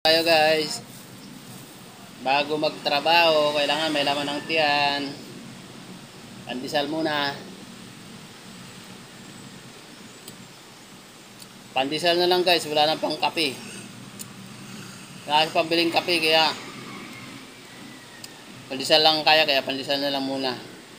Tayo guys, bago magtrabaho kailangan may laman ng tiyan. Pandesal muna. Pandesal na lang guys, wala nang pang kape. Wala pambiling kape kaya pandesal lang kaya pandesal na lang muna.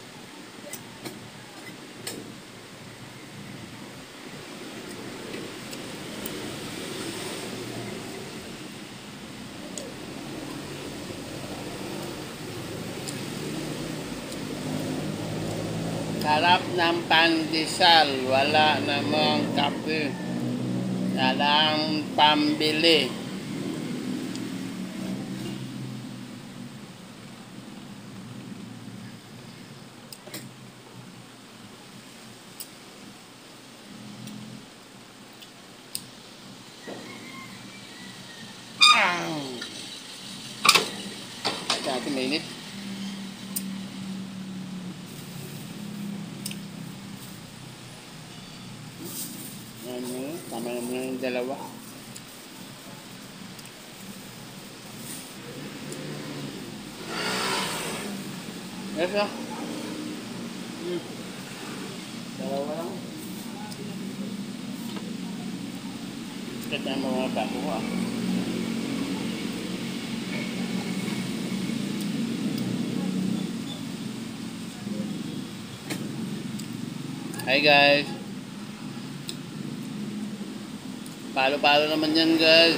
Sarap ng pandesal, wala namang kape. Walang pambili. Natin mainit. Tama naman yung dalawa. Yes, ah. Dalawa lang. Kita ang mga bago ah. Hi guys. Palo-palo naman yan guys.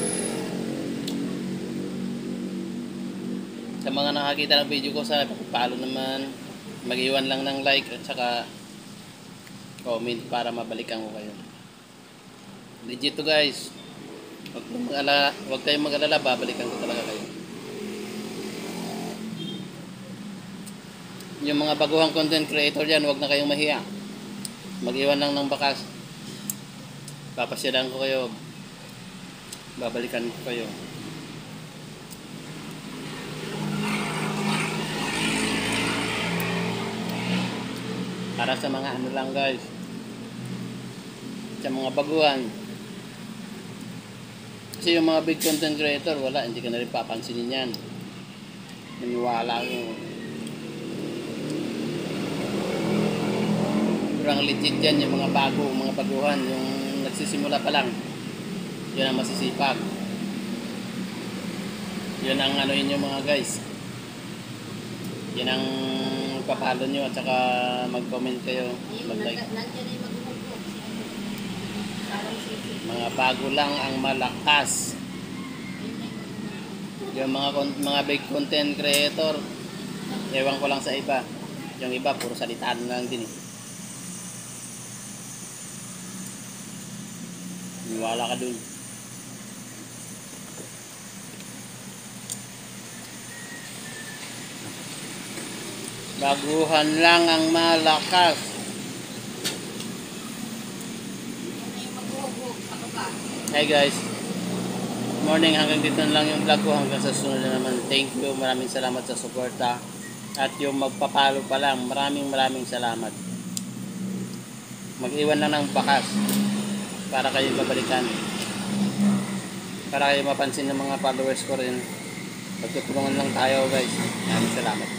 Sa mga nakakita ng video ko, sana palo naman. Mag-iwan lang ng like at saka comment para mabalikan ko kayo. Legit to guys. Huwag kayong mag-alala, babalikan ko talaga kayo. Yung mga baguhang content creator dyan, huwag na kayong mahiya. Mag-iwan lang ng bakas. Papasyalan ko kayo. Babalikan ko kayo. Para sa mga ano lang guys. Sa mga baguhan. Kasi yung mga big content creator, wala. Hindi ka na rin papansinin yan. Naniwala ko. Kurang legit yan yung mga mga baguhan. Yung nagsisimula pa lang, yun ang masisipag, yun ang ano yun yung mga guys, yun ang papalo nyo at saka mag-comment kayo, mag-like. Mga bago lang ang malakas, yung mga big content creator, ewan ko lang sa iba, yung iba puro salitaan lang din eh. Wala ka dun. Baguhan lang ang malakas. Hey guys, morning, hanggang dito na lang yung vlog ko. Hanggang sa sunod na naman. Thank you, maraming salamat sa suporta. At yung magpapalo pa lang, maraming salamat. Mag-iwan lang ng bakas para kayo babalikan, para kayo mapansin ng mga followers ko rin. Magtutulungan lang tayo guys. Maraming salamat.